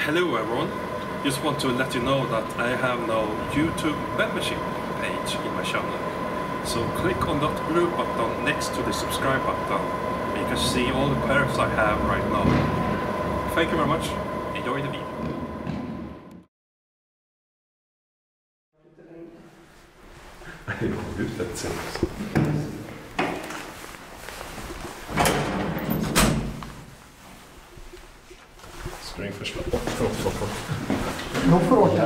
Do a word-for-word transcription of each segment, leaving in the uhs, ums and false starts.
Hello everyone, just want to let you know that I have no YouTube membership page in my channel. So click on that blue button next to the subscribe button and you can see all the perks I have right now. Thank you very much, enjoy the video. Springförslag. De får åka.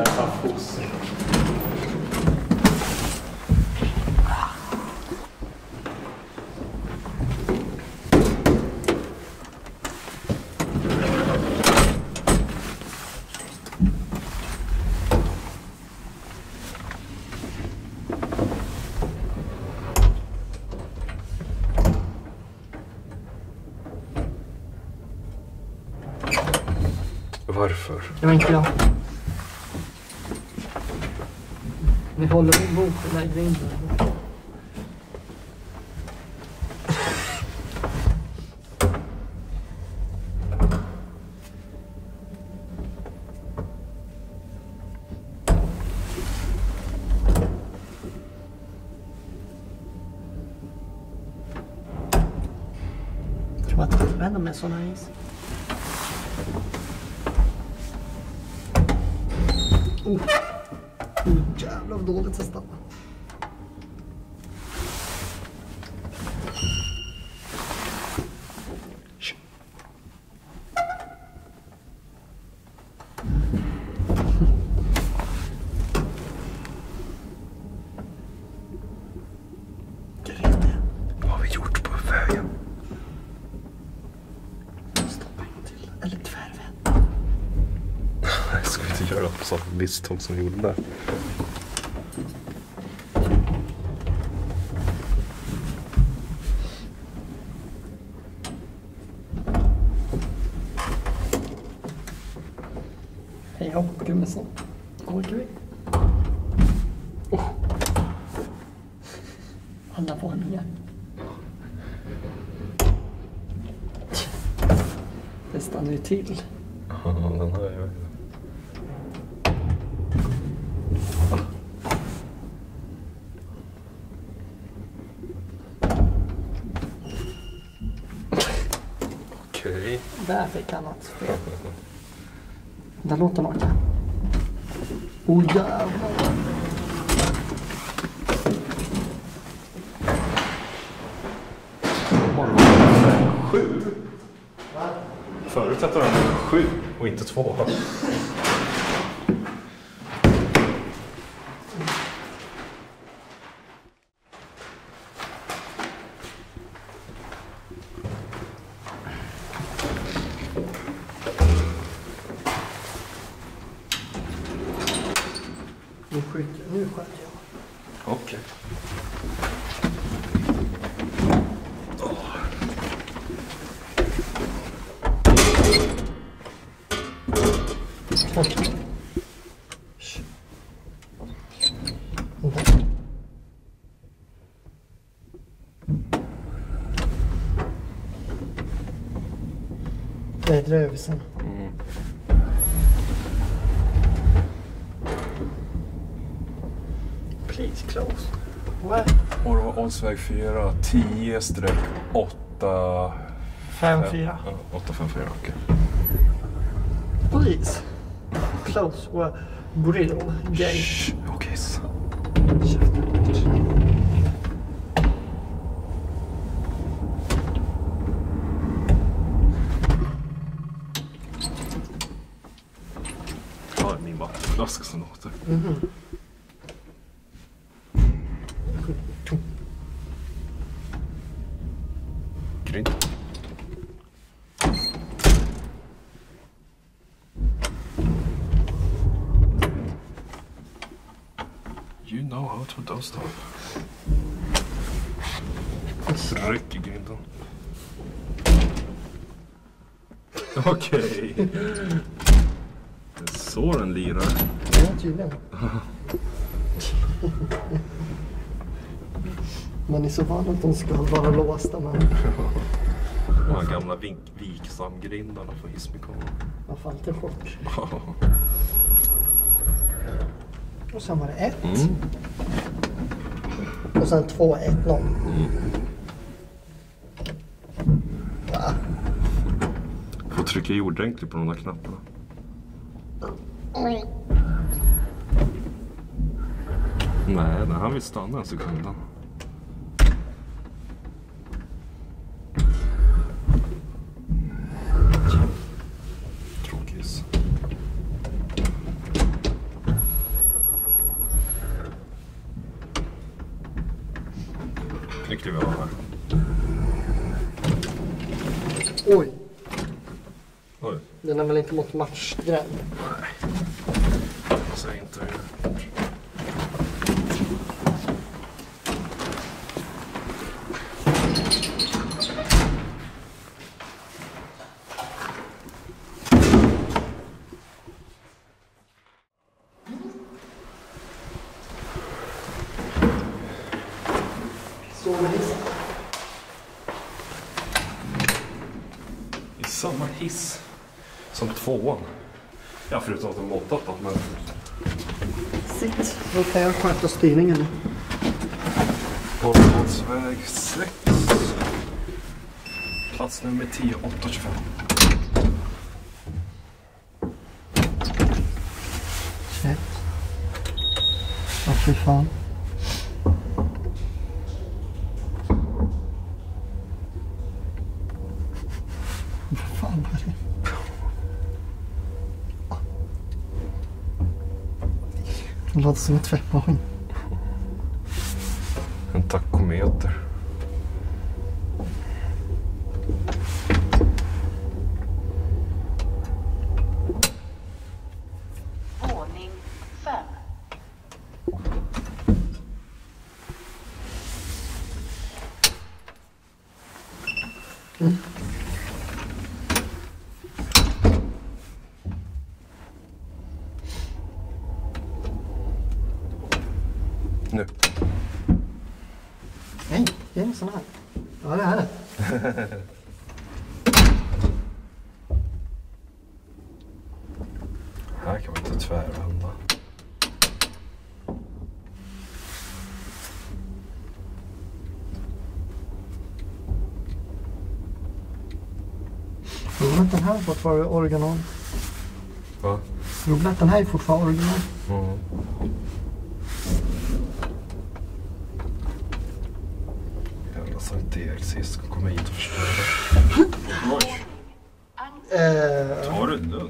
Varför? Det var inte jag. Vi håller en bok och lägger in den. Jag tror att det är så nice. Oh. Oh, jävlar vad dåligt att stanna. Vad har vi gjort på vägen? Stoppa in till. Eller tvärvänd. Jag ska inte göra på sånt misstag som vi gjorde där. Hej hopp, gummesson. Åker vi? Oh. Alla våningar. Det stannar ju till. Ja, den har jag. Okej. Där fick han något spel. Där låter han åka. Åh oh, jävlar. Sju? Förut hette de sju och inte två. Nu skjuter jag. Nu skjuter jag. Okej. Det är drövisen. Mm. Please close. What? Orvar Oldsväg fyra, tio åtta fem fyra. åtta fem fyra, okej. Please. Close. What? Grill. Gate. Okej. Ta min vattenflaska som låter. Mhm. Grymt. You know how to do stuff. Ryck i grinden. Okej. Okay. Det är så den lirar. Ja, tydligen. Man är så van att de ska vara låsta, men... De här gamla vik viksamgrindarna för hissmekaner. Vad fan, lite kort. Och sen var det ett. Mm. Och sen två, ett, noll. Mm. Va? Får trycka i ordentligt på de där knapparna. Mm. Nej, nej, han vill stanna en sekund. Tråkis. Nu kliver jag av här. Oj. Oj. Den är väl inte mot matchgränd? Nej. Säg inte det. I samma hiss som tvåan. Ja, förutom att de måttat då, men... Sitt. Då kan jag sköta styrningen nu. Borgholmsväg sex. Plats nummer tio åtta tjugofem. Shit. Vad fy fan. Vad fan var det? Det låter som en tvättmaskin. En takometer. Våning fem. Mm. Nu. Nej, det är en sån här. Ja, det är det. Här kan man inte tvärvända. Rouletten här är fortfarande original. Va? Rouletten här är fortfarande original. Mm. Jävla Sankt Eriks Hiss ska komma hit och förstöra. Oj. Eh, Ta det lugnt.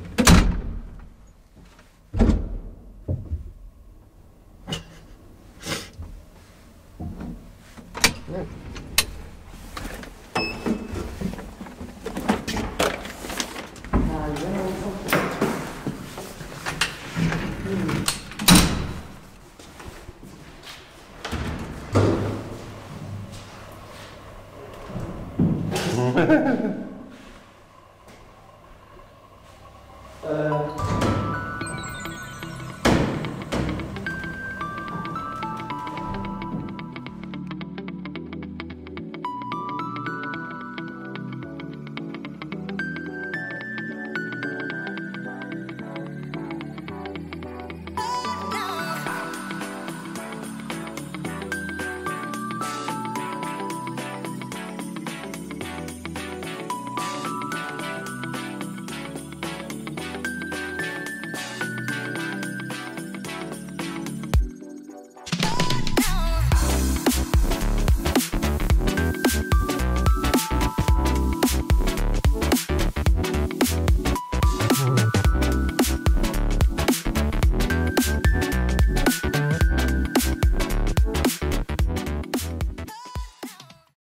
Uh,